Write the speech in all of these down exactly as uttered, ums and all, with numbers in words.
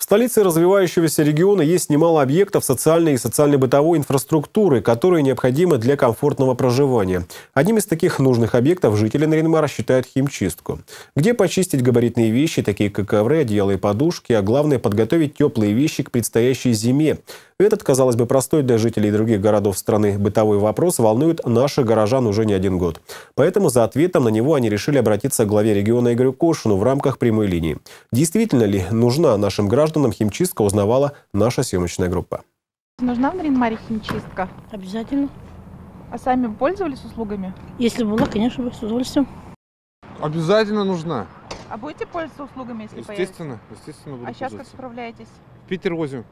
столице развивающегося региона есть немало объектов социальной и социально-бытовой инфраструктуры, которые необходимы для комфортного проживания. Одним из таких нужных объектов жители Нарьян-Мара считают химчистку, где почистить габаритные вещи, такие как ковры, одеяла и подушки, а главное – подготовить теплые вещи к предстоящей зиме. Этот, казалось бы, простой для жителей других городов страны бытовой вопрос волнует наших горожан уже не один год. Поэтому за ответом на него они решили обратиться к главе региона Игорю Кошину в рамках прямой линии. Действительно ли нужна нашим гражданам химчистка, узнавала наша съемочная группа. Нужна в Нарьян-Маре химчистка? Обязательно. А сами пользовались услугами? Если бы была, конечно, с удовольствием. Обязательно нужна. А будете пользоваться услугами, если Естественно, естественно буду А сейчас как пользоваться. справляетесь? В Питер возим.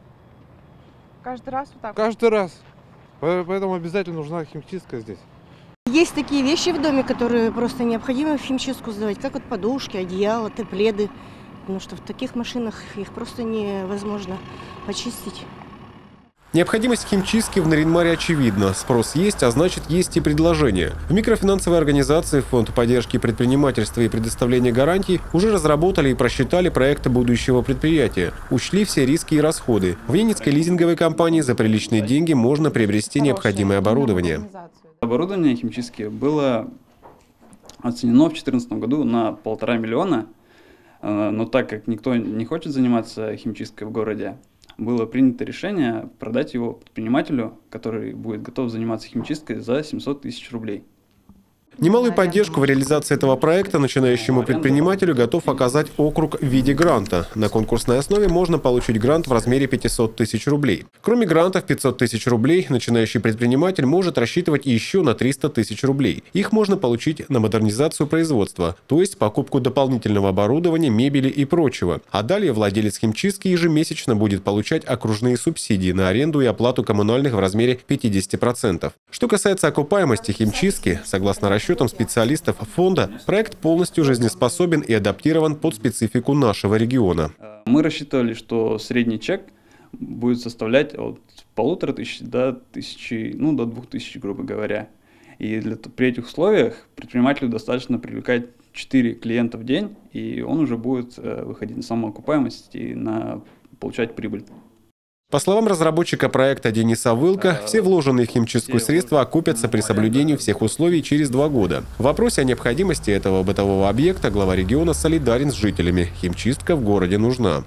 Каждый раз вот так? Каждый раз. Поэтому обязательно нужна химчистка здесь. Есть такие вещи в доме, которые просто необходимо в химчистку сдавать, как вот подушки, одеяла, пледы. Потому что в таких машинах их просто невозможно почистить. Необходимость химчистки в Нарьян-Маре очевидна. Спрос есть, а значит есть и предложение. В микрофинансовой организации Фонд поддержки предпринимательства и предоставления гарантий уже разработали и просчитали проекты будущего предприятия. Учли все риски и расходы. В Ненецкой лизинговой компании за приличные деньги можно приобрести необходимое оборудование. Оборудование химчистки было оценено в две тысячи четырнадцатом году на полтора миллиона. Но так как никто не хочет заниматься химчисткой в городе, было принято решение продать его предпринимателю, который будет готов заниматься химчисткой за семьсот тысяч рублей. Немалую поддержку в реализации этого проекта начинающему предпринимателю готов оказать округ в виде гранта. На конкурсной основе можно получить грант в размере пятисот тысяч рублей. Кроме грантов пятьсот тысяч рублей, начинающий предприниматель может рассчитывать еще на триста тысяч рублей. Их можно получить на модернизацию производства, то есть покупку дополнительного оборудования, мебели и прочего. А далее владелец химчистки ежемесячно будет получать окружные субсидии на аренду и оплату коммунальных в размере пятидесяти процентов. Что касается окупаемости химчистки, согласно расчетам расчетам специалистов фонда, проект полностью жизнеспособен и адаптирован под специфику нашего региона. Мы рассчитывали, что средний чек будет составлять от полутора тысяч до тысячи, ну, до двух тысяч, грубо говоря. И для, при этих условиях предпринимателю достаточно привлекать четыре клиента в день, и он уже будет выходить на самоокупаемость и на, получать прибыль. По словам разработчика проекта Дениса Вылка, все вложенные в химчистку средства окупятся при соблюдении всех условий через два года. В вопросе о необходимости этого бытового объекта глава региона солидарен с жителями. Химчистка в городе нужна.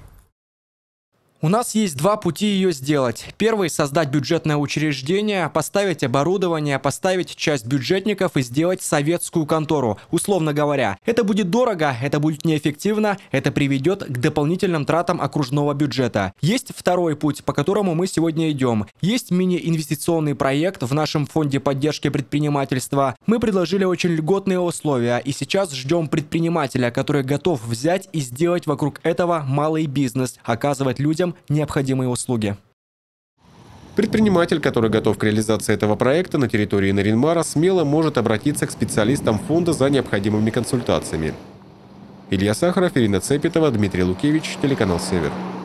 У нас есть два пути ее сделать. Первый – создать бюджетное учреждение, поставить оборудование, поставить часть бюджетников и сделать советскую контору. Условно говоря, это будет дорого, это будет неэффективно, это приведет к дополнительным тратам окружного бюджета. Есть второй путь, по которому мы сегодня идем. Есть мини-инвестиционный проект в нашем фонде поддержки предпринимательства. Мы предложили очень льготные условия и сейчас ждем предпринимателя, который готов взять и сделать вокруг этого малый бизнес, оказывать людям необходимые услуги. Предприниматель, который готов к реализации этого проекта на территории Нарьян-Мара, смело может обратиться к специалистам фонда за необходимыми консультациями. Илья Сахаров, Ирина Цепетова, Дмитрий Лукевич, телеканал «Север».